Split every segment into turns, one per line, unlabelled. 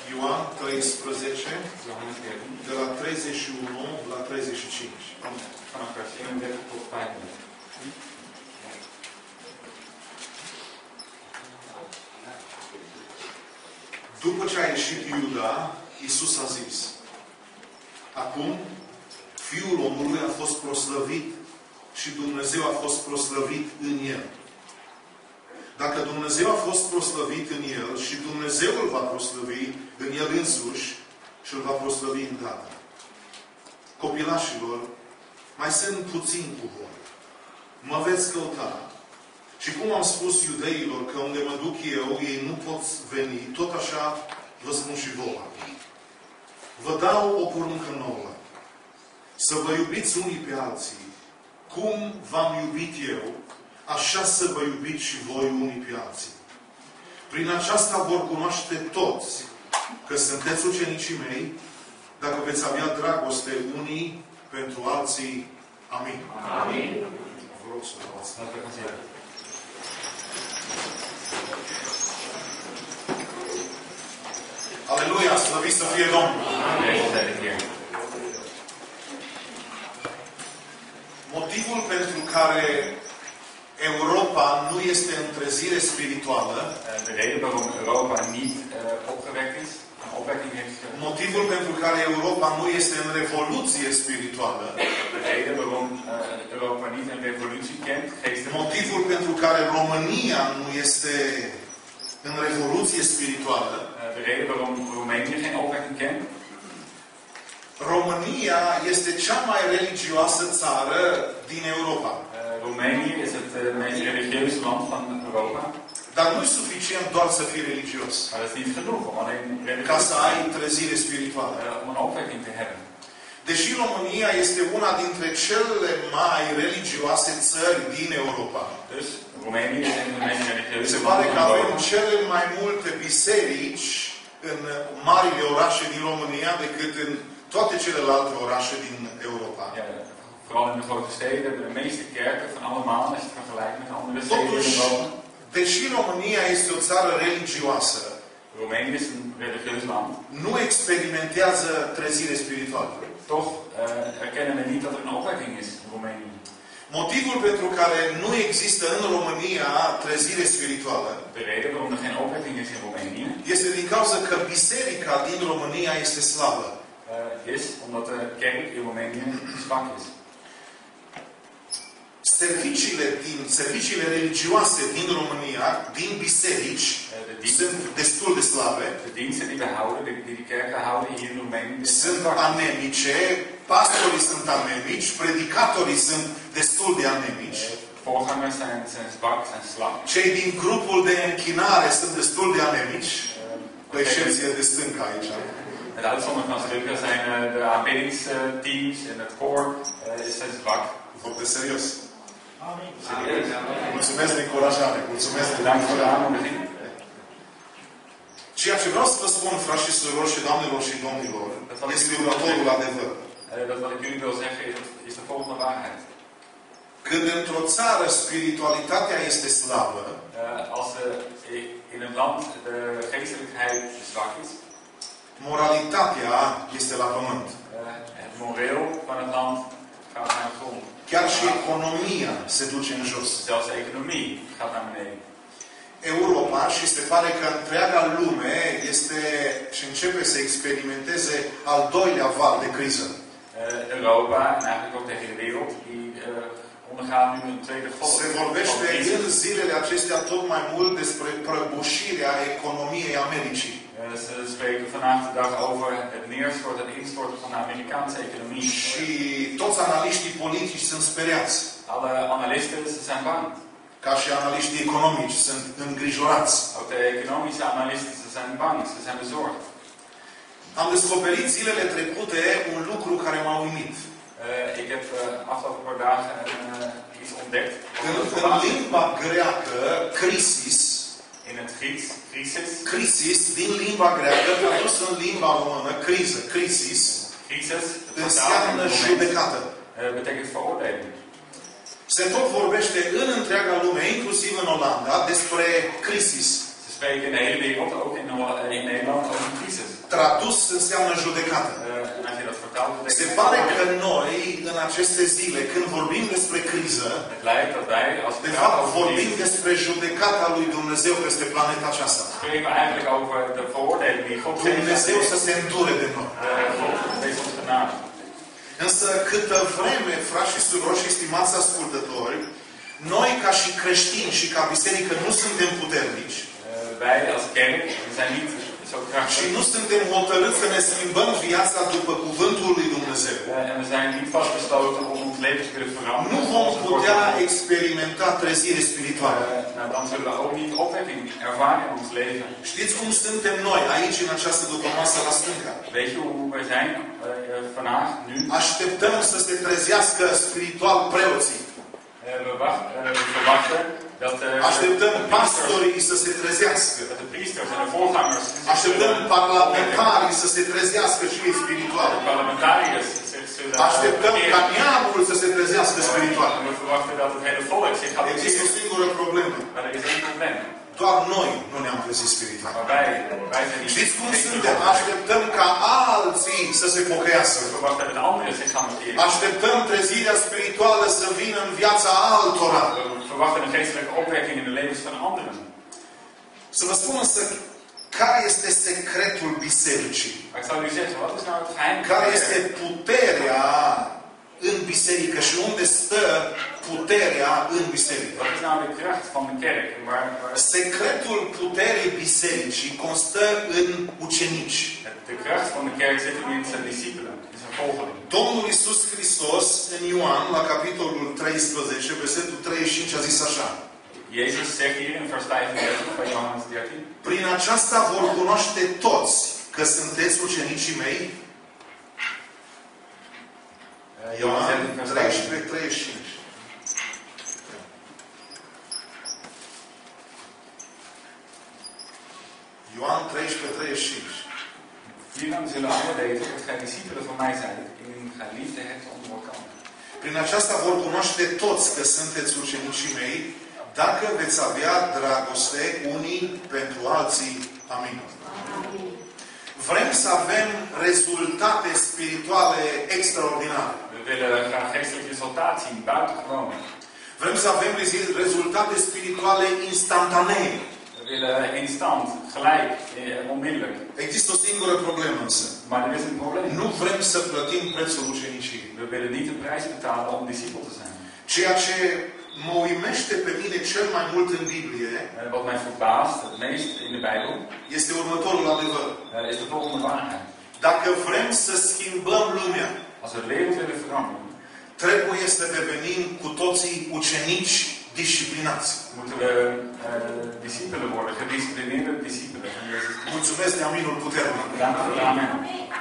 Ioan 13, de la 31 la 35.
Vanaf vers 31 tot 35.
După ce a ieșit Iuda, Iisus a zis: acum, Fiul omului a fost proslăvit și Dumnezeu a fost proslăvit în El. Dacă Dumnezeu a fost proslăvit în El și Dumnezeu îl va proslăvi în El însuși și îl va proslăvi în Tatăl. Copilașilor, mai sunt puțin cu voi. Mă veți căuta. Și cum am spus iudeilor că unde mă duc eu, ei nu pot veni, tot așa vă spun și vouă. Vă dau o poruncă nouă. Să vă iubiți unii pe alții. Cum v-am iubit eu, așa să vă iubiți și voi unii pe alții. Prin aceasta vor cunoaște toți că sunteți ucenicii mei, dacă veți avea dragoste unii pentru alții. Amin.
Amin.
Vă rog să luați. Aleluia! Slăvit să fie Domnul!
Amin.
Motivul pentru care Europa nu este în trezire spirituală,
De reden waarom Europa niet opgewekt is, een opwekking heeft.
motivul pentru care Europa nu este în revoluție spirituală,
De reden waarom Europa niet een revolutie kent, geestelijk.
motivul pentru care România nu este în revoluție spirituală,
De reden waarom Roemenië geen opwekking kent.
România este cea mai religioasă țară din Europa.
Roemenië is het meest religieuze land van Europa.
Dar nu e suficient doar să fii religios,
Maar dat is niet genoeg om alleen
ca
religieus
să ai trezire spirituală.
om een opwekking te hebben.
Deși România este una dintre cele mai religioase țări din Europa,
Dus Roemenië is een van de meest religieuze
se pare
landen
că
van
avem
Europa.
cele mai multe biserici în marile orașe din România decât în toate celelalte orașe din Europa.
Ja, vooral in de grote steden hebben we de meeste kerken van allemaal, als je het vergelijkt met andere steden in
Totuși,
Europa.
deși România este o țară religioasă,
Roemenië is een religieus land.
nu experimentează trezire spirituală.
Toch erkennen we niet dat er een opwekking is in Roemenië.
Motivul pentru care nu există în România trezire spirituală
De reden waarom er geen opwekking is in Roemenië
este din cauza că biserica din România este slabă.
is omdat de kerk in Roemenië zwak is.
Serviciile religioase din România, din biserici, sunt destul de slabe,
De diensten die we houden, die de kerken houden hier in Roemenië, zijn
sunt
zwak.
anemice, pastorii sunt anemici, predicatorii sunt destul de anemici.
Voorgangers zijn zwak, zijn slap.
Cei din grupul de închinare sunt destul de anemici, cu excepție de stânga aici.
Met uitzondering van stukken zijn de aanbiddingsteams en het koor zijn zwak.
Foarte serios.
Serieus.
Mulțumesc de încurajare. Mulțumesc de
Bedankt voor de aanmoediging.
Ceea ce vreau să vă spun, frați și surori și doamnelor și domnilor, este următorul adevăr.
Dat wat ik jullie wil zeggen is de volgende waarheid.
Când într-o țară spiritualitatea este slabă,
Als in een land de geestelijkheid zwak is,
moralitatea este la pământ.
het moreel van het land gaat naar de grond.
Chiar și economia se duce în jos.
Zelfs de economie gaat naar beneden.
Europa, și se pare că întreaga lume este și începe să experimenteze al doilea val de criză.
Europa en eigenlijk ook de hele wereld, die ondergaan nu een tweede golf.
Se vorbește în zilele acestea tot mai mult despre prăbușirea economiei Americii.
Ze spreken vandaag de dag over het neerstorten en instorten van de Amerikaanse economie.
Și toți analiștii politici sunt speriați.
Alle analisten zijn bang.
Ca și analiștii economici sunt îngrijorați.
Ook de economische analisten zijn bang, ze zijn bezorgd.
Am descoperit zilele trecute un lucru care m-a uimit.
Ik heb afgelopen paar dagen iets ontdekt.
În limba greacă, crisis,
In het Grieks, crisis.
crisis, din limba greacă, tradus în limba română, criză, crisis,
Crisis,
înseamnă judecată.
betekent veroordeling.
Se tot vorbește în întreaga lume, inclusiv în Olanda, despre crisis.
Ze spreken in de hele wereld, ook in Nederland, over een crisis.
tradus înseamnă judecată.
En als je dat vertaalt, betekent
Se
het
pare că
veroordeling.
noi, în aceste zile, când vorbim despre criză,
Het lijkt dat wij, als we
de
praten
fapt
over
vorbim
crisis,
despre judecata lui Dumnezeu peste planeta aceasta.
spreken we eigenlijk over de veroordeling die God
Dumnezeu să
geeft.
se îndure de noi.
God wees ons genade.
Însă câtă vreme, frați și surori și stimați ascultători, noi ca și creștini și ca biserică nu suntem puternici
Wij als kerk, we zijn niet zo
și
krachtig.
nu suntem hotărâți să ne schimbăm viața după cuvântul lui Dumnezeu,
En we zijn niet vastbesloten om ons leven te willen veranderen.
nu vom putea experimenta trezire spirituală.
Nou, dan zullen we ook niet opwekking ervaren in ons leven.
Știți cum suntem noi aici în această dupămasă la stânga?
Weet je hoe wij zijn vandaag, nu?
Așteptăm să se trezească spiritual preoții.
We verwachten dat
Așteptăm pastorii să se trezească.
de priesters en de voorgangers,
Așteptăm parlamentarii să se trezească și ei spiritual.
de parlementariërs zich zullen
Așteptăm ca
bekeren.
neamul să se trezească spiritual.
En we verwachten dat het hele volk zich gaat
Există o
bekeren.
singură problemă.
Maar er is één probleem.
Doar noi nu ne-am trezit spiritual.
Maar wij zijn niet
Știți cum
geen
suntem?
gelovigen.
Așteptăm ca alții să se pocăiască.
We verwachten dat anderen zich gaan bekeren.
Așteptăm trezirea spirituală să vină în viața altora.
We verwachten een geestelijke opwekking in de levens van anderen.
Să vă spun însă, care este secretul bisericii?
Maar ik zou u zeggen, wat is nou het geheim van
Care
de
este
kerk?
puterea în biserică și unde stă puterea în biserică?
Wat is nou de kracht van de kerk? En waar
Secretul puterii bisericii constă în ucenici.
de kracht van de kerk zit hem in zijn discipelen, in zijn volgelingen.
Domnul Iisus Hristos în Ioan, la capitolul 13, versetul 35, a zis așa:
Jezus zegt hier in vers 35 van Johannes 13.
Prin aceasta vor cunoaște toți că sunteți ucenicii mei.
Johannes
Ioan
13 vers
13,
35.
35. Ioan 13, 35.
Hieraan zullen alle weten dat gij discipelen van mij zijt, indien gij liefde hebt onder elkaar.
Prin aceasta vor cunoaște toți că sunteți ucenicii mei, dacă veți avea dragoste unii pentru alții. Amin. Vrem să avem rezultate spirituale extraordinare.
We willen graag geestelijk resultaat zien, buitengewoon.
Vrem să avem rezultate spirituale instantanee.
We willen instant, gelijk, onmiddellijk.
Există o singură problemă însă.
Maar er is een probleem.
Nu vrem să plătim prețul uceniciei.
We willen niet de prijs betalen om discipel te zijn.
Ceea ce mă uimește pe mine cel mai mult în Biblie
Wat mij verbaast, het meest in de Bijbel,
este următorul adevăr.
is de volgende waarheid.
Dacă vrem să schimbăm lumea,
Als we de wereld willen veranderen,
trebuie să devenim cu toții ucenici disciplinați.
moeten we discipelen worden, gedisciplineerde discipelen van Jezus Christus.
Mulțumesc de aminul puternic.
Dank u wel, amen.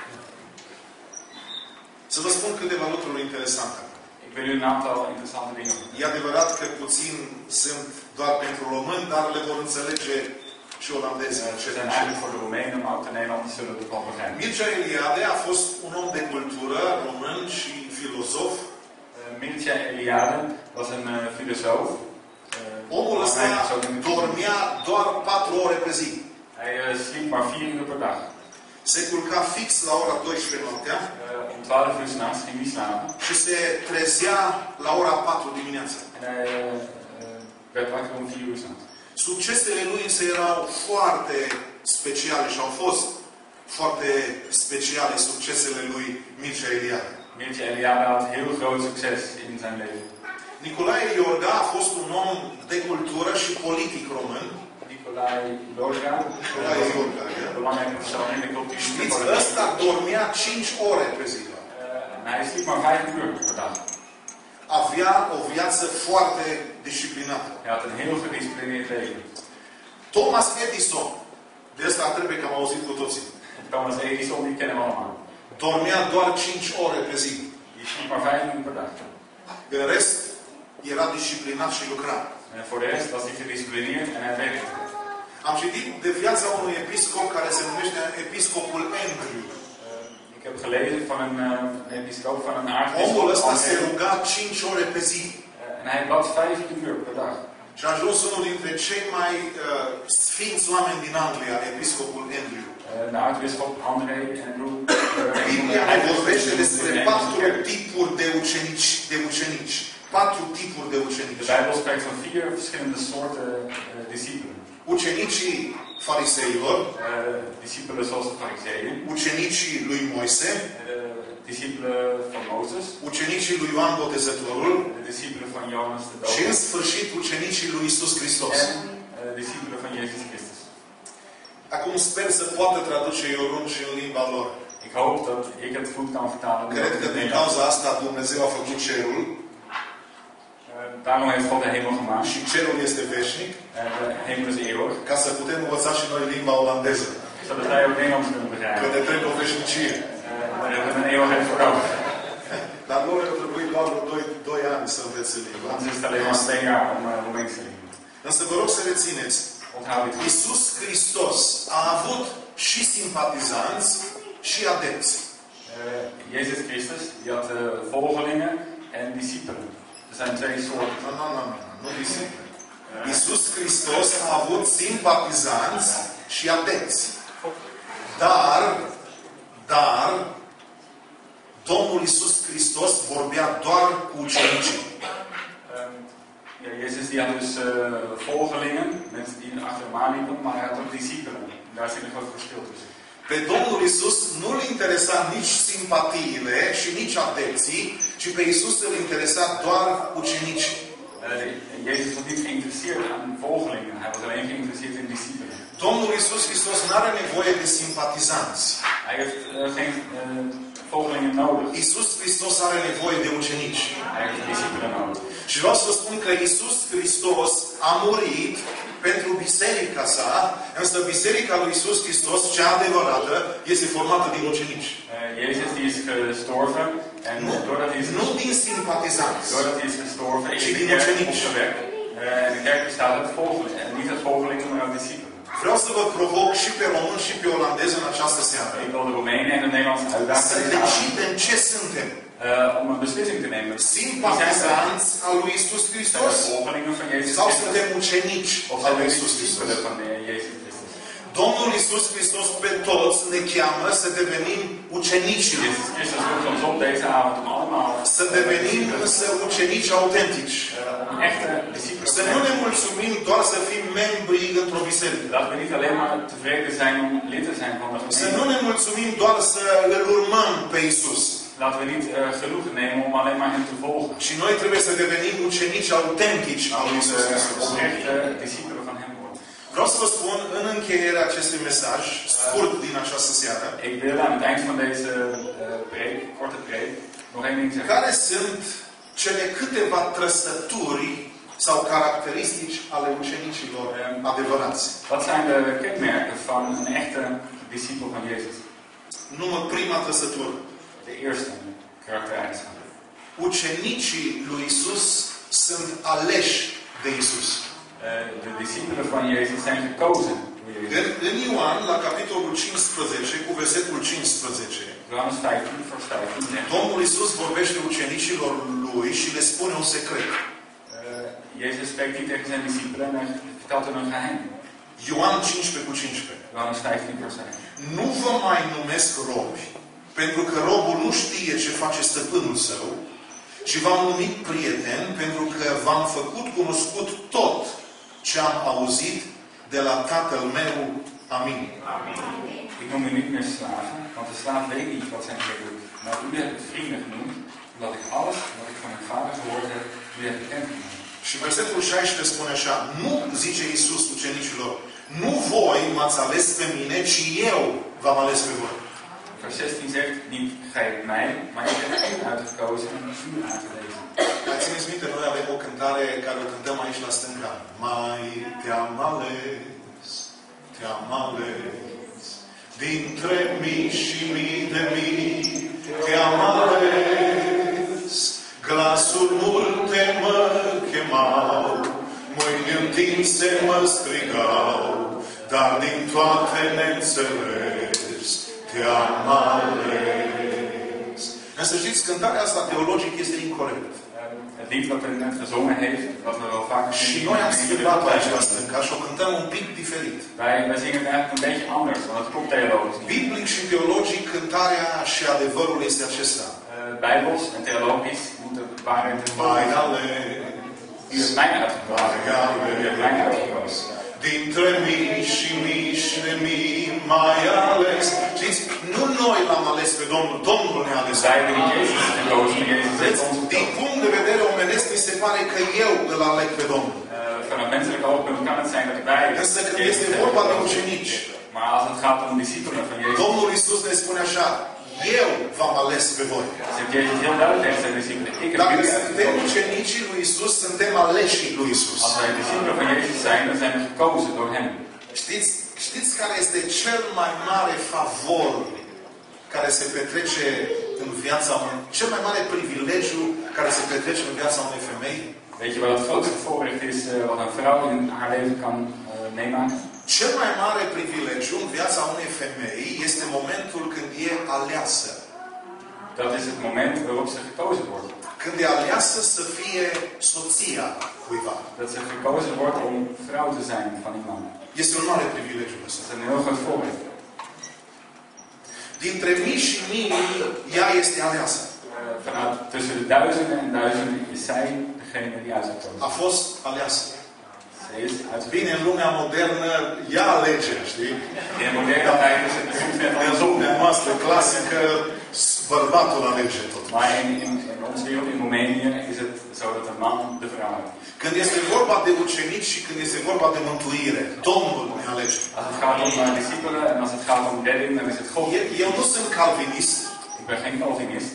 Să vă spun câteva lucruri interesante.
Ik wil u een aantal interessante dingen vertellen.
E adevărat că puțin sunt doar pentru români, dar le vor înțelege și olandezii.
Ze zijn eigenlijk voor de Roemenen, maar ook de Nederlanders zullen het wel begrijpen.
Mircea Eliade a fost un om de cultură român și filozof.
Mircea Eliade was een filosoof.
Omul ăsta dormea doar 4 ore pe zi.
Hij sliep maar 4 uur per dag.
Se culca fix la ora 12 noaptea
Om 12 uur s'nachts ging hij slapen.
și se trezea la ora 4 dimineața.
En hij werd wakker om 4 uur s'nachts.
Succesele lui însă erau foarte speciale și au fost foarte speciale succesele lui Mircea Eliade.
Mircea Eliade had heel groot succes in zijn leven.
Nicolae Iorga a fost un om de cultură și politic român.
Nicolae Iorga, een belangrijke persoon in de cultuur.
Știți, ăsta dormea 5 ore pe zi.
En hij sliep maar 5 uur per dag.
Avea o viață foarte disciplinată.
Hij had een heel gedisciplineerd leven.
Thomas Edison, de ăsta trebuie că am auzit cu toții,
Thomas Edison, die kennen we allemaal.
dormea doar 5 ore pe zi.
Die sliep maar 5 uur per dag.
În rest, era disciplinat și lucra.
En voor de rest was hij gedisciplineerd en hij werkte.
Am citit de viața unui episcop care se numește episcopul Andrew.
Ik heb gelezen van een episcoop van een
Omul ăsta se
aartsbisschop.
ruga 5 ore pe zi.
En hij bad 5 uur per dag.
Și a ajuns unul dintre cei mai sfinți oameni din Anglia, episcopul Andrew.
De aartsbisschop André Andrew.
Biblia ne vorbește despre 4 tipuri de ucenici. 4 tipuri de
De
ucenici.
Bijbel spreekt van 4 verschillende soorten discipelen.
Ucenicii fariseilor,
Discipelen zoals de fariseeën,
ucenicii lui Moise,
discipelen van Mozes,
ucenicii lui Ioan Botezătorul
de discipelen van Johannes de
și în
Doper
sfârșit ucenicii lui Isus Hristos.
en discipelen van Jezus Christus.
Acum sper să poată traduce Iorun și în limba lor.
Ik hoop dat ik het goed kan vertalen.
Cred că din cauza asta Dumnezeu a făcut cerul
Daarom heeft God de hemel gemaakt.
și cerul este veșnic,
En de hemel is eeuwig.
ca să putem învăța și noi limba olandeză.
Zodat wij ook Nederlands kunnen
Că
begrijpen.
ne trebuie o veșnicie.
Daar hebben we een eeuwigheid voor nodig.
Dar lor au trebuit doar 2 ani să învețe limba.
Anders is het alleen maar 2 jaar om Roemeens te leren.
Însă vă rog să rețineți,
Onthoud dit.
Iisus Hristos a avut și simpatizanți și adepți.
Jezus Christus, die had volgelingen en discipelen. Er zijn 2 soorten.
Nu discipli. Iisus Hristos a avut simpatizanți și adepți. Dar Domnul Iisus Hristos vorbea doar cu ucenicii.
Ja, Jezus die had dus volgelingen, mensen die achter hem aanliepen, maar hij had ook discipelen. Daar zit een groot verschil tussen.
Pe Domnul Iisus nu-L interesa nici simpatiile și nici adepții, ci pe Iisus îl interesa doar ucenicii.
Jezus was niet geïnteresseerd aan volgelingen, hij was alleen geïnteresseerd in discipelen.
Domnul Iisus Hristos nu are nevoie de simpatizanți.
Hij heeft geen volgelingen nodig.
Iisus Hristos are nevoie de ucenici.
Hij heeft discipelen nodig.
Și vreau să vă spun că Iisus Hristos a murit pentru biserica sa, însă biserica lui Iisus Hristos, cea adevărată, este formată din ucenici.
Jezus die is gestorven en doordat hij is
Nu din simpatizanți.
gestorven is
Și
de
din
kerk
ucenici.
opgewekt. En de kerk bestaat uit volgelingen. En niet uit volgelingen, maar uit discipelen.
Vreau să vă provoc și pe român și pe olandez în această seară.
Ik wil de Roemenen en de Nederlandse uitdagen
Să decidem ce suntem.
om een beslissing te nemen.
Simpatizanți al lui Iisus
Zijn
Hristos
we volgelingen van Jezus
sau
Christus?
suntem ucenici
Of
al
zijn
lui
we
Iisus Hristos?
discipelen van Jezus Christus?
Domnul Iisus Hristos pe toți ne cheamă să devenim ucenicii.
Jezus Christus roept ons op deze avond om allemaal
Să devenim însă ucenici autentici.
om echte discipelen
Să
te
nu ne
zijn.
mulțumim doar să fim membri într-o biserică.
Laten we niet alleen maar tevreden zijn om lid te zijn van de
Să nu
gemeente.
ne mulțumim doar să îl urmăm pe Iisus.
Laten we niet genoegen nemen om alleen maar hem te volgen.
Și noi trebuie să devenim ucenici autentici al lui Iisus Hristos.
Oprechte discipelen van hem worden.
Vreau să vă spun în încheierea acestui mesaj, scurt din această seară,
Ik wil aan het eind van deze preek, korte preek, nog één ding zeggen.
care sunt cele câteva trăsături sau caracteristici ale ucenicilor adevărați.
Wat zijn de kenmerken van een echte discipel van Jezus?
Prima trăsătură.
De eerste karaktereigenschap.
Ucenicii lui Isus sunt aleși de Isus.
De discipelen van Jezus zijn gekozen door Jezus.
În Ioan, la capitolul 15, cu versetul 15,
Johannes 15, vers 15 zegt.
Domnul Isus vorbește ucenicilor lui și le spune un secret.
Jezus spreekt hier tegen zijn discipelen en hij vertelt hun een geheim.
Ioan 15 cu 15.
Johannes 15, vers 15.
Nu vă mai numesc robi, pentru că robul nu știe ce face stăpânul său, ci v-am numit prieten, pentru că v-am făcut cunoscut tot ce am auzit de la Tatăl meu. Amin.
Ik noem u niet meer slaven, want de slaaf weet niet wat zijn Heer doet. Maar u hebt het vrienden genoemd, omdat ik alles wat ik van mijn vader gehoord heb, u hebt bekendgemaakt.
Și versetul 16 spune așa, nu, zice Iisus ucenicilor, nu voi m-ați ales pe mine, ci eu v-am ales pe voi.
Vers 16 zegt, niet gij hebt mij, maar ik heb u uitgekozen en u aangewezen.
Mai țineți minte, noi avem o cântare care o cântăm aici la stânga. Mai te-am ales, te-am ales, dintre mii și mii de mii, te-am ales. Glasul multe mă chemau, mâini întinse mă strigau, dar din toate neînțeles, te-am ales. Însă știți, cântarea asta teologic este incorrectă.
Het lied wat er net gezongen heeft, wat we wel vaak
Și
zingen.
noi am schimbat-o aici la stânga și o cântăm un pic diferit.
Wij zingen het eigenlijk een beetje anders, want het klopt theologisch niet.
Biblic și teologic, cântarea și adevărul este acesta.
Bijbels en theologisch moet de waarheid en
Mai
de
ales,
U hebt mij uitgekozen. U hebt mij uitgekozen.
dintre mii și mii și de mii, mai ales. Știți, nu noi l-am ales pe Domnul, Domnul ne-a ales.
Zij hebben niet Jezus gekozen, maar Jezus heeft ons
Din
gekozen.
punct de vedere omenesc, mi se pare că eu îl aleg pe Domnul.
Vanuit menselijk oogpunt kan het zijn dat wij
Însă când
Jezus
este
hebben
vorba de
gekozen.
ucenici,
Maar als het gaat om discipelen van Jezus,
Domnul Iisus ne spune așa, eu v-am ales pe voi.
zegt Jezus heel duidelijk tegen zijn discipelen, ik heb
Dacă
jullie
suntem
uitgekozen.
ucenicii lui Iisus, suntem aleșii lui Iisus.
Als wij discipelen van Jezus zijn, dan zijn we gekozen door Hem.
Știți care este cel mai mare favor care se petrece în viața unui, cel mai mare privilegiu care se petrece în viața unei femei?
Weet je wat het grootste voorrecht is wat een vrouw in haar leven kan meemaken?
Cel mai mare privilegiu în viața unei femei este momentul când e aleasă.
Dat is het moment waarop ze gekozen wordt.
Când e aleasă să fie soția cuiva.
Dat ze gekozen wordt om vrouw te zijn van iemand.
Este un mare privilegiu
Dat
ăsta.
is een heel groot voorrecht.
Dintre mii și mii, ea este aleasă.
Vanuit tussen de duizenden en duizenden is zij degene die uitgekozen
A fost aleasă.
Ze is uitgekozen.
Bine, în lumea modernă, ea alege, știi?
In de moderne tijd is het soms net
În
andersom.
lumea noastră clasică, bărbatul alege tot.
Maar in onze wereld, in Roemenië, is het zo dat de man de vrouw heeft.
Când este vorba de ucenici și când este vorba de mântuire, Domnul ne alege.
Als het gaat om discipelen en als het gaat om redding, dan is het God.
Eu nu sunt calvinist,
Ik ben geen Calvinist,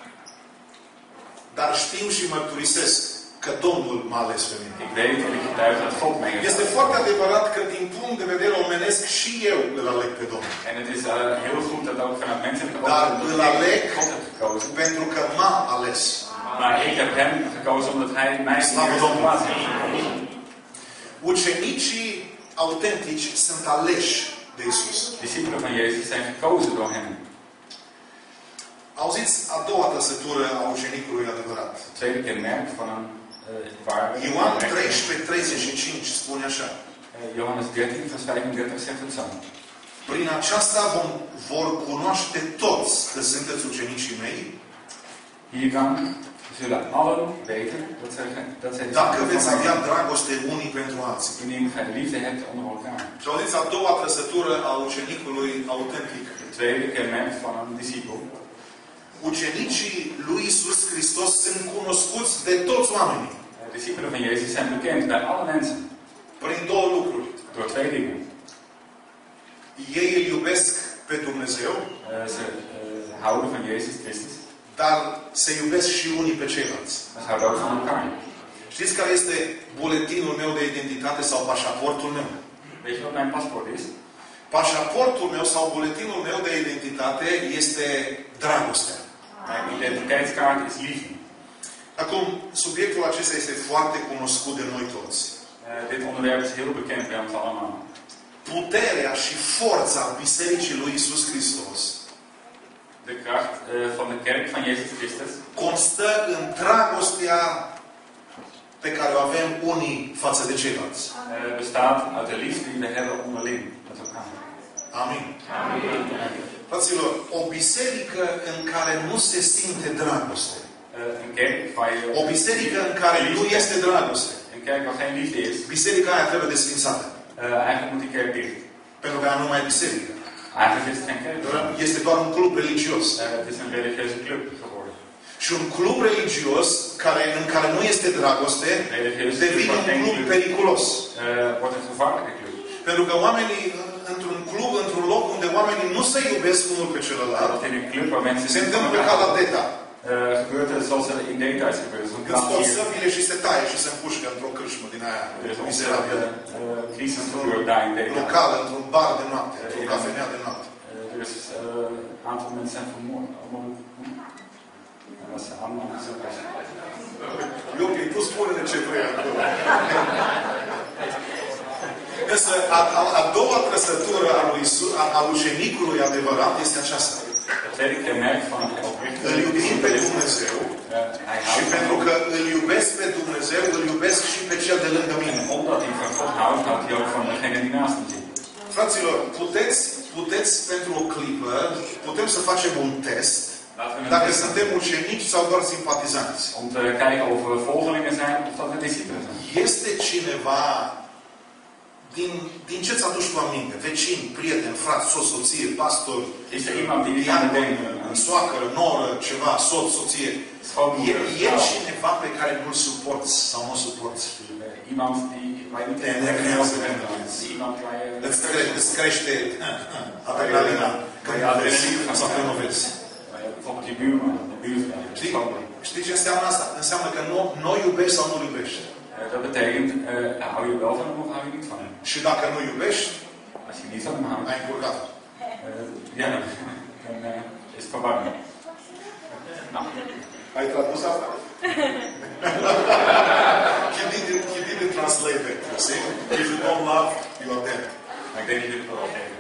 dar știu și mărturisesc că Domnul m-a ales pe mine.
ik weet en ik getuig dat God mij heeft.
Este foarte adevărat că din punct de vedere omenesc și eu îl aleg pe Domnul.
En het is heel goed dat ook vanuit menselijke
Dar
oogpunt
îl aleg
God heeft gekozen.
pentru că m-a ales.
Maar ik heb hem gekozen omdat hij mij in de eerste plaats heeft gekozen.
Ucenicii autentici sunt aleși de Isus.
Discipelen van Jezus zijn gekozen door hem.
Auziți a doua trăsătură a ucenicului adevărat.
Het tweede kenmerk van een ware.
Ioan 13:35 spune așa.
Johannes 13, vers 35 zegt het zo.
Prin aceasta vor cunoaște toți că sunteți ucenicii mei,
Hieraan zullen allen weten dat zij
dacă veți avea dragoste unii pentru alții.
indien gij de liefde hebt onder elkaar.
Și auziți a doua trăsătură a ucenicului autentic.
Het tweede kenmerk van een discipel.
Ucenicii lui Isus Hristos sunt cunoscuți de toți oamenii.
Discipelen van Jezus zijn bekend bij alle mensen.
Prin două lucruri.
Door twee dingen.
Ei îl iubesc pe Dumnezeu,
Ze houden van Jezus Christus.
dar se iubesc și unii pe ceilalți.
Maar ze houden ook van elkaar.
Știți care este buletinul meu de identitate sau pașaportul meu?
Weet je wat mijn paspoort is?
Pașaportul meu sau buletinul meu de identitate este dragostea.
Mijn identiteitskaart is liefde.
Acum, subiectul acesta este foarte cunoscut de noi toți.
Dit onderwerp is heel bekend bij ons allemaal.
Puterea și forța Bisericii lui Isus Hristos
De kracht van de kerk van Jezus Christus
constă în dragostea pe care o avem unii față de ceilalți.
bestaat uit de liefde die we hebben onderling met elkaar.
Amin.
Amen.
Fraților, o biserică în care nu se simte dragoste,
Een kerk waar je
o biserică în care nu este dragoste,
een kerk waar geen liefde is,
biserica aia trebuie desfințată.
eigenlijk moet die kerk dicht.
Pentru că aia nu mai e biserică.
Eigenlijk is het geen kerk.
Este doar un club religios.
Het is een religieuze club geworden.
Și un club religios în care nu este dragoste devine un club periculos.
Wordt een gevaarlijke club.
Pentru că oamenii într-un club, într-un loc unde oamenii nu se iubesc unul pe celălalt,
Dat in een club waar mensen
se întâmplă ca la DETA.
gebeurt het zoals er in details gebeurt. Zo'n
Când scot
hier.
săbile și se taie și se împușcă într-o cârșmă din aia
Er is
mizerabilă.
ontzettend crisis gebeurd daar in details.
Locală, într-un bar de noapte, într-o cafenea de noapte.
Er is een aantal mensen zijn vermoord. Dat is allemaal zo.
Ok, tu spune-ne ce vrei acolo. Însă, a doua trăsătură a lui Isus, a ucenicului adevărat este aceasta.
Het tweede kenmerk van een oprechte
Îl iubim pe Dumnezeu și pentru că îl iubesc pe Dumnezeu, îl iubesc și pe cel de lângă mine.
Omdat hij van God houdt, houdt hij ook van degene die naast hem zit.
Fraților, puteți pentru o clipă, putem să facem un test dacă suntem ucenici sau doar simpatizanți.
Om te kijken of we volgelingen zijn of dat we discipelen zijn.
Este cineva din ce ți-aduci tu aminte? Vecini, prieteni, frați, soț, soție, pastor,
Is er iemand die aan het denken
soacră, noră, ceva, soț, soție.
schoonmoeder,
E
vrouw,
cineva pe care nu-l suporți sau nu suporți?
iemand die waar je niet tegen
Nee,
hebt,
nee,
of
nee.
iemand waar je
Îți crește adrenalina când vezi sau când nu vezi.
bijvoorbeeld je buurman, de buurvrouw, de schoonmoeder.
Știi ce înseamnă asta? Înseamnă că nu iubești sau nu iubești.
Dat betekent, hou je wel van hem of hou je niet van hem?
Și dacă nu iubești,
Als je niet van hem houdt,
ai încurcat.
ja, dan is het verwarrend. Nou,
Ai tradus asta? He didn't translate it. You see? If you don't love, you are dead.
maar ik denk dat jullie het wel geven.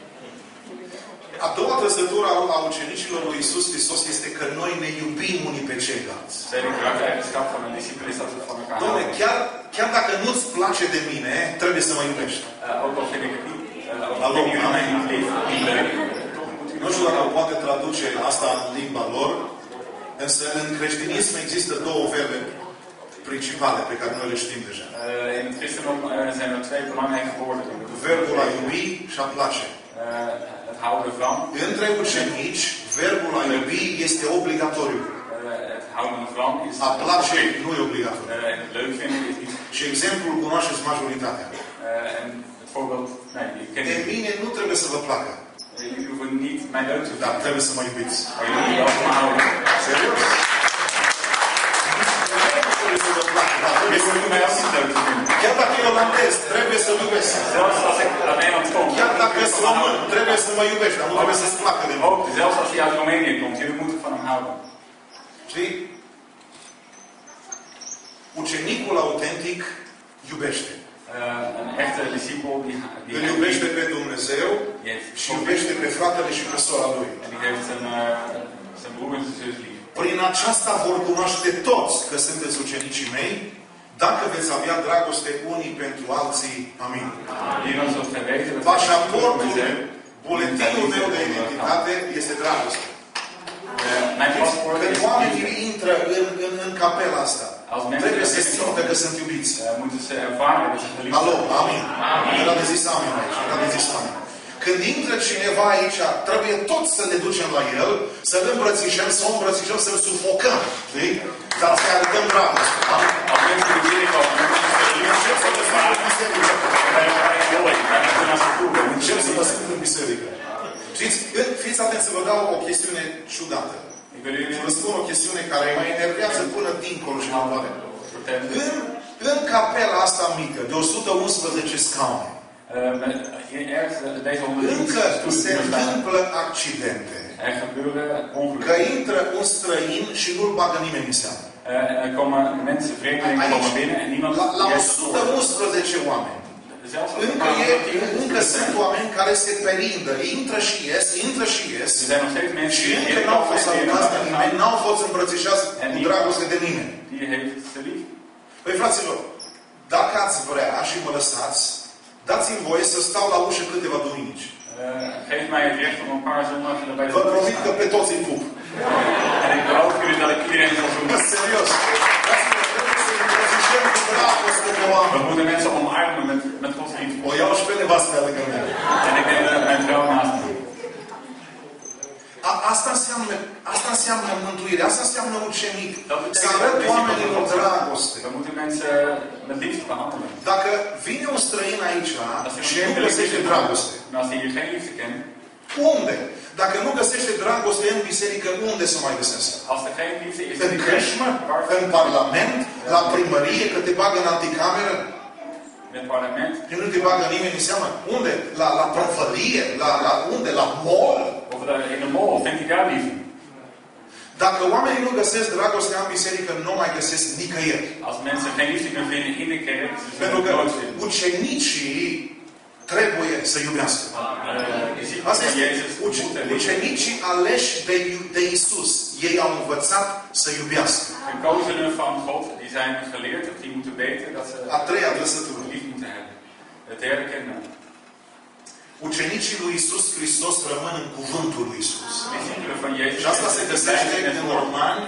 A doua trăsătură a ucenicilor lui Iisus Hristos este că noi ne iubim unii pe ceilalți.
Tweede karaktereigenschap van een discipel is dat we van elkaar
Doamne,
houden.
chiar dacă nu-ți place de mine, trebuie să mă iubești.
Ook al vind ik het niet,
Hallo,
jullie mij
amen.
niet lief, niet leuk, toch moet u
Nu știu dacă poate traduce asta în limba lor, însă în creștinism există două verbe principale pe care noi le știm deja.
In het christendom zijn er twee belangrijke woorden.
Verbul a iubi și a place.
Het houden van.
Între ucenici, verbul a iubi este obligatoriu.
Het houden van is
A place nu e obligatoriu.
en het leuk vinden is niet.
Și exemplul cunoașteți majoritatea.
En het voorbeeld, nee, je kent
De
het.
mine nu trebuie să vă placă,
Jullie hoeven niet mij leuk te
dar
vinden,
trebuie să mă iubiți.
maar jullie wel van me houden.
Serios? Nu trebuie să vă placă, dar trebuie să
Jullie
mă
hoeven mij ook
iubiți.
niet leuk te vinden.
Chiar dacă e olandez, trebuie să-l iubesc.
Zelfs als ik uit Nederland kom,
Chiar dacă
jullie
sunt
van me
român,
houden.
trebuie să mă iubești, dar nu trebuie să-ți placă de mine.
Ook, zelfs als hij uit Roemenië komt, jullie moeten van hem houden.
Știi? Ucenicul autentic iubește.
Een echte discipel die
Îl iubește pe Dumnezeu
heeft
și iubește pe fratele și pe sora lui.
en die heeft zijn broer en zijn zus lief.
Prin aceasta vor cunoaște toți că sunteți ucenicii mei, dacă veți avea dragoste unii pentru alții. Amin.
Hierdan zult gij weten dat
Pașaportul meu, buletinul meu de identitate este dragoste.
Mijn paspoort
Când
is
oamenii
liefde.
intră în capela asta, trebuie să simtă că sunt iubiți.
Moeten ze ervaren dat ze geliefd
Alo,
zijn.
amin. Era de zis amin aici, era de zis amin. Când intră cineva aici, trebuie toți să ne ducem la el, să-l îmbrățișăm, să o îmbrățișăm, să-l sufocăm. Știi? Dar să-i arătăm dragoste. Amin.
Als mensen die binnenkomen,
Încep să vă spun în biserică.
mooi. Naar ze toe.
Încep să vă spun în biserică. Știți? Fiți atenți să vă dau o chestiune ciudată.
Ik wil jullie
Vă spun o chestiune care mă enervează până dincolo și mai mare.
vertellen.
În capela asta mică, de 111 scaune,
Ergens deze
încă se
110
întâmplă accidente.
Er gebeuren
Că
ongelukken.
intră un străin și nu-l bagă nimeni în seamă.
Er komen mensen, vreemdelingen komen binnen en niemand
La
heeft het gehoord.
111 oameni.
Zelfs als er
Încă sunt oameni care se perindă, intră și ies, intră și ies.
Er zijn nog steeds mensen
Și
die
încă
in
n-au fost salutați de nimeni,
gaan.
n-au fost îmbrățișați cu dragoste de nimeni.
Die heeft ze lief.
Păi fraților, dacă ați vrea și mă lăsați, dați-mi voie să stau la ușă câteva duminici.
Geef mij het recht om een paar zondagen erbij
Vă
te
promit că
staan.
pe toți îi pup.
En ik beloof jullie dat ik iedereen zal doen.
Serios. Fraților, trebuie să îmbrățișăm cu dragoste pe
We
oameni.
moeten mensen omarmen met Gods liefde.
O iau și pe nevastă lângă mine.
En ik neem mijn vrouw naast me.
Asta înseamnă mântuire, asta înseamnă ucenic.
Dat
Să
betekent
arăt
dat
oamenilor dragoste.
we moeten mensen met liefde behandelen.
Dacă vine un străin aici și nu găsește dragoste,
En als hij hier geen liefde kent,
unde? Dacă nu găsește dragoste în biserică, unde să o mai găsească?
als er geen liefde is,
În creșmă? În parlament? La primărie? Că te bagă în anticameră?
in het parlement,
Că nu te bagă nimeni în seamă? Unde? La prăvălie? La unde? La mall?
of in de mall, vindt hij daar liefde.
Dacă oamenii nu găsesc dragostea în biserică, nu mai găsesc nicăieri.
Als mensen geen liefde kunnen vinden in de kerk, ze
Pentru
zullen
că
het nooit vinden.
ucenicii trebuie să iubească.
Discipelen
Asta este ucenicii aleși de Isus. Ei au învățat să iubească.
Gekozenen van God, die zijn geleerd dat die moeten weten dat ze
A treia trăsătură.
lief moeten hebben. Het derde kenmerk.
Ucenicii lui Isus Hristos rămân în cuvântul lui Isus.
Discipelen van Jezus.
Și asta se găsește în Romani,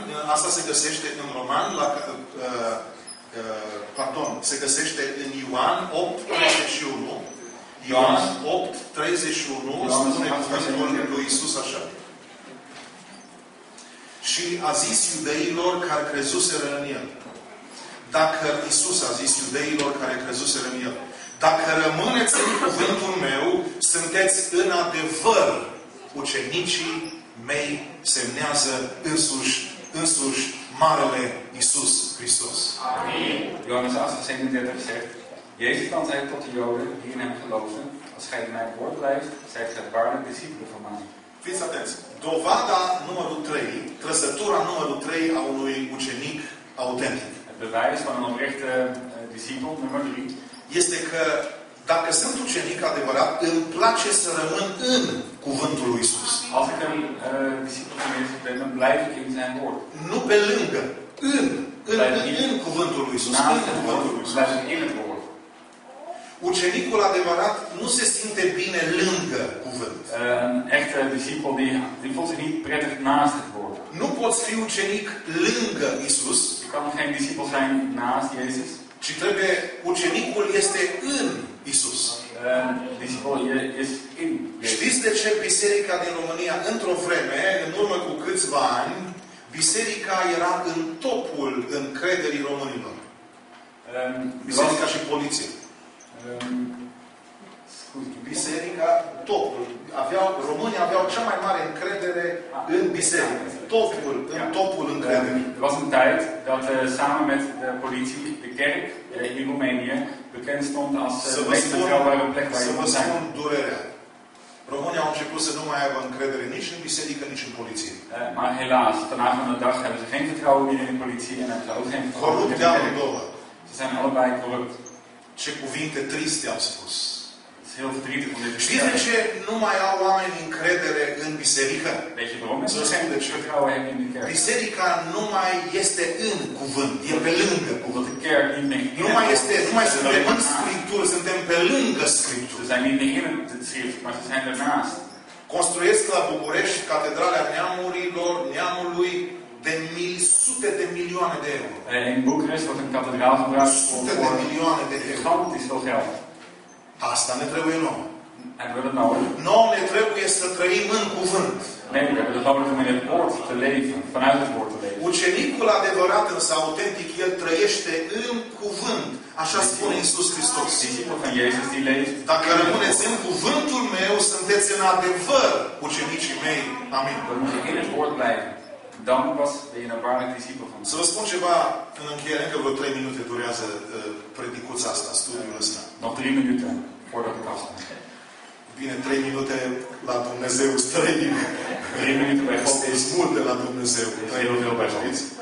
se găsește în Ioan 8:31. Ioan 8:31 spune cuvântul lui Isus așa. Și a zis iudeilor care crezuseră în El. Dacă Isus a zis iudeilor care crezuseră în El. Dacă rămâneți în cuvântul meu, sunteți în adevăr ucenicii mei, semnează însuși Marele Isus Hristos.
Amen. Johannes 8:37 zegt, Jezus dan zei tot de Joden die in hem geloofden, als gij in mijn woord blijft, zijt gij waarlijk discipelen van mij.
Fiți atenți. Dovada numărul 3, trăsătura numărul 3 a unui ucenic autentic.
Het bewijs van een oprechte discipel, nummer 3,
este că dacă sunt ucenic adevărat, îmi place să rămân în cuvântul lui Isus.
Als ik een discipel van Jezus ben, dan blijf ik in zijn woord.
Nu pe lângă, în cuvântul lui Isus.
Naast het woord, blijf ik in het woord.
Ucenicul adevărat nu se simte bine lângă cuvânt.
Een echte discipel die voelt zich niet prettig naast het woord.
Nu poți fi ucenic lângă Isus.
Je kan geen discipel zijn naast Jezus.
Ci trebuie, ucenicul este în Isus.
Discipel is in Jezus.
Știți de ce biserica din România, într-o vreme, în urmă cu câțiva ani, biserica era în topul încrederii românilor. Biserica și poliție. Biserica, topul. Românii aveau cea mai mare încredere în biserică. În topul încrederii.
Er was een tijd dat samen met de politie de kerk in Roemenië bekend stond als de meest betrouwbare plek waar je kon zijn.
Durerea. Românii au început să nu mai aibă încredere nici în biserică, nici în poliție.
Maar helaas, vandaag van de dag hebben ze geen vertrouwen meer in de politie en hebben ze ook geen vertrouwen meer in de kerk. Ze zijn allebei corrupt.
Ce cuvinte triste am spus.
Het is heel verdrietig om dit te
Știți de ce nu mai au oameni încredere în biserică?
Weet je waarom mensen geen vertrouwen hebben in de kerk?
Biserica nu mai este în cuvânt, e pe lângă cuvânt.
Omdat de kerk niet meer in
Nu mai suntem în Scriptură, suntem pe lângă Scriptură.
Ze zijn niet meer in het schrift, maar ze zijn ernaast.
Construiesc la București catedralea neamului de sute de milioane de euro.
In Boekarest wordt een kathedraal gebouwd voor gigantisch veel geld.
Asta ne trebuie nouă.
En we hebben het nodig.
Nouă ne trebuie să trăim în cuvânt.
Nee, we hebben het nodig om in het woord te leven, vanuit het woord te leven.
Ucenicul adevărat, însă autentic, el trăiește în cuvânt. Așa spune Iisus Hristos.
Discipel van Jezus die leeft.
Dacă rămâneți în cuvântul meu, sunteți în adevăr ucenicii mei. Amin.
Dan moet je in het woord blijven. Dan pas ben je een waarlijk discipel van.
Să vă spun ceva în încheiere, încă vreo 3 minute durează predicuța asta, studiul ăsta.
Nog 3 minuten voordat ik afsta.
Bine, 3 minute la Dumnezeu, 3 minute.
3 minuten bij God
Este mult de la Dumnezeu.
heel veel bij God.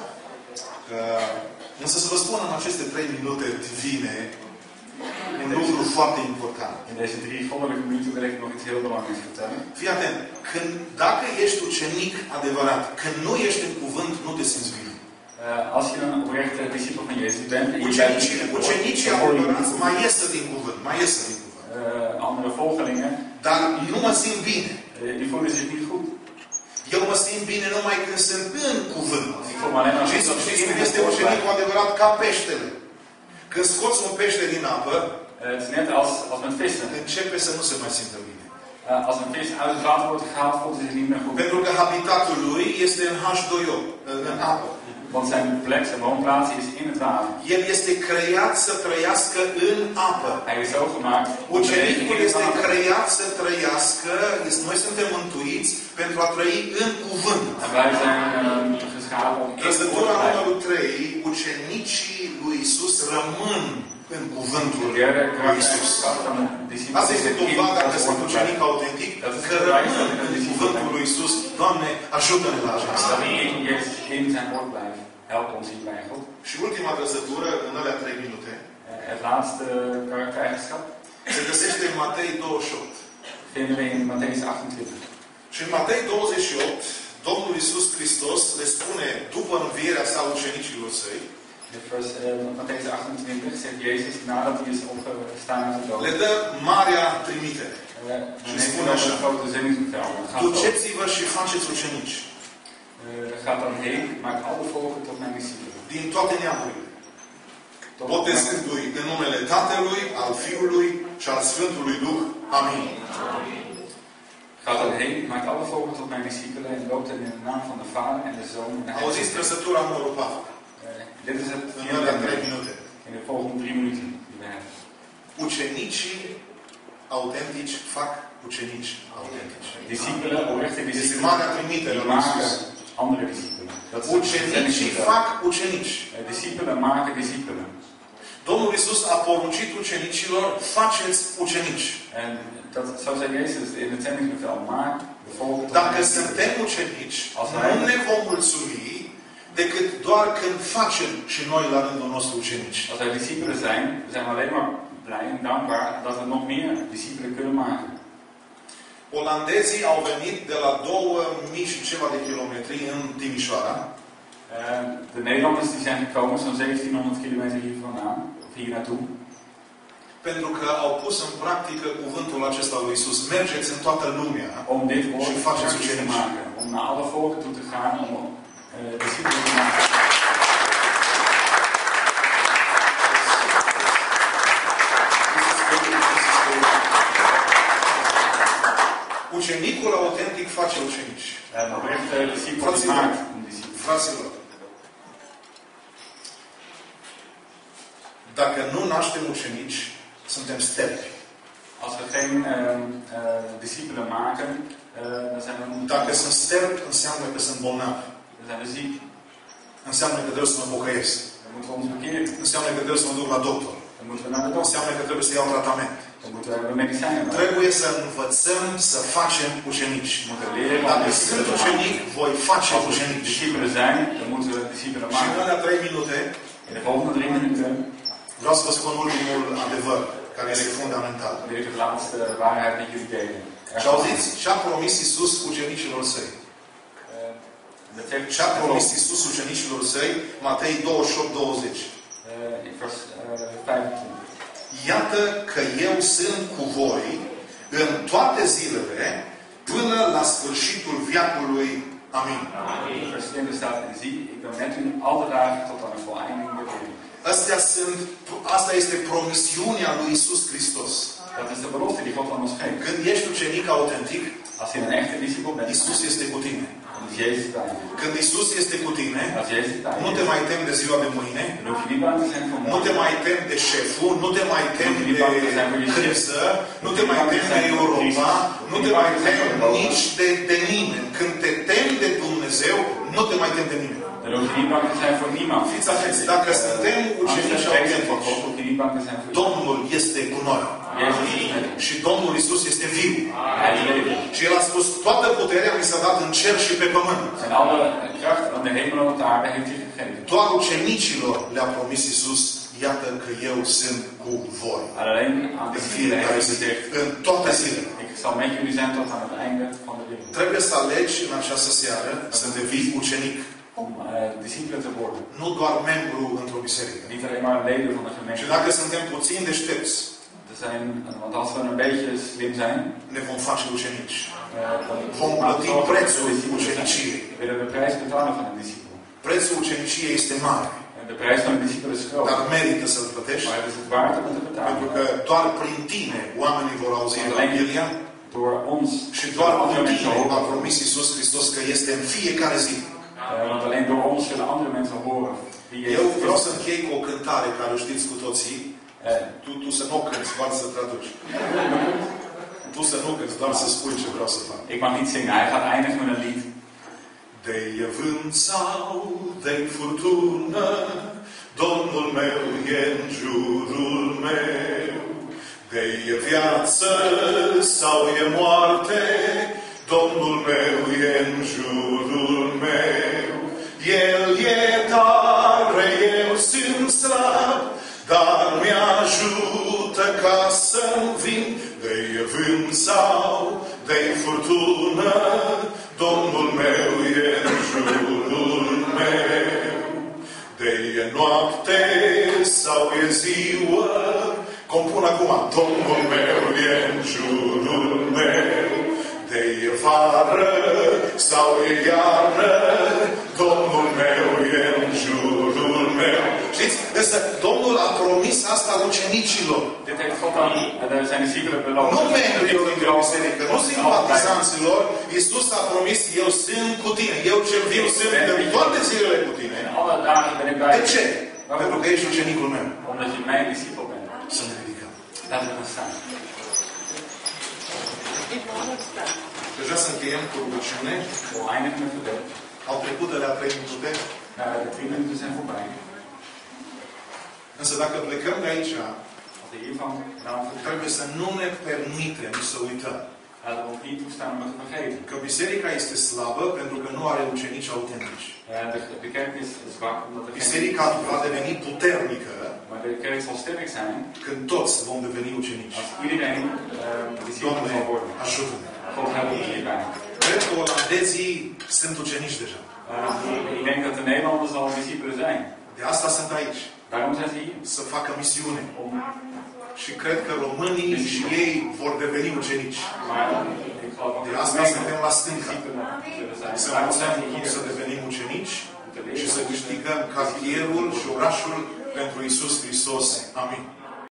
Însă să vă spun în aceste 3 minute divine un lucru foarte important.
In deze 3 goddelijke minuten wil ik nog iets heel belangrijks vertellen.
Fii atent, dacă ești ucenic adevărat, când nu ești în cuvânt, nu te simți bine.
Als je een oprechte discipel van Jezus bent en je
Ucenicii adevărați mai iesă din cuvânt,
andere volgelingen,
dar nu mă simt bine.
Die voelen zich niet goed.
Eu mă simt bine numai când sunt în cuvânt.
Ik voel me alleen maar
Știți cum este ucenicul adevărat? Ca peștele. Când scoți un pește din apă,
het is net als met vissen.
Începe să nu se mai simtă bine.
Als een vis uit het water wordt gehaald, voelt hij zich niet meer goed.
Pentru că habitatul lui este în H2O, în apă.
Want zijn plek, zijn woonplaats is in het water.
El este creat să trăiască în apă.
Hij is zo gemaakt.
Ucenicul este creat să trăiască, noi suntem mântuiți pentru a trăi în cuvânt.
En wij zijn geschapen om in het woord te
Trăsătura
blijven.
numărul 3, ucenicii lui Isus rămân în cuvântul lui Isus. Asta este dovada că sunt ucenic autentic, că rămân în cuvântul lui Isus. Doamne, ajută-ne la aceasta.
Dat we in zijn woord blijven. Help ons hierbij, God.
Și ultima trăsătură, în alea 3 minute,
Het laatste karaktereigenschap
se găsește în Matei 28.
vinden we in Matthäus 28.
Și în Matei 28, Domnul Iisus Hristos le spune, după învierea sa ucenicilor săi,
In vers Matthäus 28 zegt Jezus, nadat hij is opgestaan uit de dood,
le dă marea trimitere.
dan heeft hij ook een grote zendingsbevel.
Duceți-vă și faceți ucenici
Gaat dan heen, maakt alle volken tot mijn discipelen.
din toate neamurile, botezându-i în numele Tatălui, al Fiului și al Sfântului Duh. Amin.
Gaat dan heen, maakt alle volken tot mijn discipelen en loopt hen in de naam van de Vader en de Zoon en de
Auziți
Heilige Geest.
trăsătura numărul 4.
Dit is het
În
vierde
alea 3
punt
minute.
in de volgende 3 minuten die we hebben.
Ucenicii autentici fac ucenici autentici.
Discipelen, oprechte
Este
discipelen,
marea trimitere
die
a lui Iisus.
maken andere discipelen. Dat is het
Ucenicii
zendingsbevel.
fac ucenici.
Discipelen maken discipelen.
Domnul Iisus a poruncit ucenicilor, faceți ucenici.
En dat, zo zei Jezus in het zendingsbevel, maak de volken tot
Dacă
mijn
suntem
discipelen.
ucenici, nu ne vom mulțumi decât doar când facem și noi la rândul nostru ucenici.
Als wij discipelen zijn we alleen maar blij en dankbaar dat we nog meer discipelen kunnen maken.
Olandezii au venit de la 2000 și ceva de kilometri în Timișoara.
De Nederlanders die zijn gekomen, zo'n 1700 kilometer hier vandaan, of hier naartoe.
Pentru că au pus în practică cuvântul acesta lui Iisus. Mergeți în toată lumea
Om dit woord
și faceți
praktisch te
ucenici.
maken. Om naar alle volken toe te gaan, om discipelen te maken.
Ucenicul autentic face ucenici.
En oprechte discipel die maakt een discipel.
Fraților, dacă nu naștem ucenici, suntem sterpi.
Als we geen discipelen maken, dan zijn we
Dacă sunt sterpi, înseamnă că sunt bolnavi.
dan zijn we ziek.
Înseamnă că trebuie să mă pocăiesc.
Dan moeten we ons bekeren.
Înseamnă că trebuie să mă duc la doctor.
Dan moeten we naar de dokter.
Înseamnă că trebuie să iau tratament.
Dan moeten we medicijnen maken.
Trebuie să învățăm să facem ucenici.
We moeten leren om
Dacă
discipelen
sunt
te maken.
ucenic, voi face
Als we
ucenici.
discipelen zijn, dan moeten we discipelen
Și în
maken.
alea 3 minute,
In de volgende 3 minuten
vreau să vă spun ultimul adevăr, care este fundamental.
wil ik de laatste waarheid met jullie delen.
Și auziți ce a promis Iisus ucenicilor săi.
Dat heeft
Ce a promis Iisus ucenicilor săi, Matei 28:20.
in vers 25.
Iată că eu sunt cu voi în toate zilele până la sfârșitul veacului. Amin.
In vers 20 staat, en zie, ik ben met u alle dagen tot aan de voleinding der wereld.
Asta este promisiunea lui Iisus Hristos.
Dat is de belofte die God aan ons geeft.
Când ești ucenic autentic,
Als je een echte discipel bent,
Iisus este cu tine.
dan is Jezus bij je.
Când Iisus este cu tine,
Als Jezus bij
nu
je
te
is,
mai temi de ziua de mâine,
dan hoef je niet bang te zijn voor
nu
morgen.
te mai temi de șeful, nu te mai temi de criză, nu te mai temi de Europa, nu te mai temi nici de nimeni. Când te temi de Dumnezeu, nu te mai temi de nimeni.
Dan hoef je niet bang te zijn voor niemand.
Fiți atenți, dacă suntem
Als je
ucenici
vrezen voor God,
autentici,
hoef je niet bang te zijn voor iemand.
Domnul este cu noi.
Jezus is met ons.
Și Domnul Iisus este viu.
Hij is levend.
Și El a spus, toată puterea mi s-a dat în cer și pe pământ.
En alle kracht aan de hemel en op de aarde heeft hij gegeven.
Doar ucenicilor le-a promis Iisus, iată că eu sunt cu voi.
Alleen aan de
În
zielen
fiecare
heeft
zi,
hij gezegd,
în toate zilele.
ik zal met jullie zijn tot aan het einde van de wereld.
Trebuie să alegi în această seară să devii ucenic,
Om discipelen te worden.
nu doar membru într-o biserică.
Niet alleen maar leden van de
Și
gemeente
dacă suntem puțin deștepți,
te zijn, want als we een beetje slim zijn,
ne vom face ucenici.
dan
Vom plăti
we
prețul
discipelen zijn.
uceniciei.
We willen de prijs betalen van een discipel.
Prețul uceniciei este mare,
En de prijs van een discipel is groot.
dar merită să-l plătești,
Maar het is het waard om te
pentru
betalen.
că doar prin tine oamenii vor auzi Evanghelia
Door ons
și doar
andere
prin
mensen
tine a
horen.
promis Iisus Hristos că este în fiecare zi.
Want alleen door ons zullen andere mensen horen wie
Eu
Jezus
vreau
is.
să închei cu o cântare care o știți cu toții. Tu să nu o cânti, doar să traduci. Tu să nu cânti, doar să spui ce vreau să fac.
Ik mag niet zingen, hij gaat eindigen met een lied.
De vânt sau de furtună, Domnul meu e în jurul meu. De viață sau e moarte, Domnul meu e în jurul meu. El e tare, eu sunt slab, dar mi-ajută ca să-mi vin. De vânt sau de-i furtună, Domnul meu e în jurul meu. De-e noapte sau e ziua, compun acum, Domnul meu e în jurul meu. De-e vară sau e iarnă, Domnul meu e în jurul meu. Știți? Însă Domnul a promis asta ucenicilor.
Dit heeft God aan zijn discipelen beloofd.
Nu membrilor din biserică, nu simpatizanților. Iisus a promis, eu sunt cu tine. Eu cel viu sunt de toate zilele cu tine.
Alle dagen ben ik bij
De
je.
ce? Pentru că ești ucenicul meu.
Omdat je mijn discipel bent.
Să ne ridicăm.
Laten we gaan staan.
Deja să încheiem cu rugăciune.
We eindigen met gebed.
Au trecut de la 3 minute.
De 3 minuten zijn voorbij.
Însă dacă plecăm de aici,
Als we hiervan gaan vertrekken,
trebuie să nu ne permitem să uităm
laten we ons niet toestaan om het te vergeten.
că biserica este slabă pentru că nu are ucenici autentici.
De kerk is zwak omdat er geen...
Biserica va deveni puternică
Maar de kerk zal sterk zijn
când toți vom deveni ucenici.
als iedereen discipel
Doamne,
zal worden.
ajută-ne!
God helpt ons hierbij.
Cred că olandezii sunt ucenici deja.
Ik denk dat de Nederlanders al discipelen zijn.
De asta sunt aici.
Daarom zijn ze hier.
Să facă misiune.
Om,
Și cred că românii și ei vor deveni ucenici.
maar ik geloof ook
De
dat
asta
de
suntem la stânga.
discipelen zullen zijn.
Să
Daarom zijn
învățăm
ze
cum
hier.
să devenim ucenici
Om te
și să
leren.
câștigăm cartierul și orașul pentru Iisus Hristos. Amin.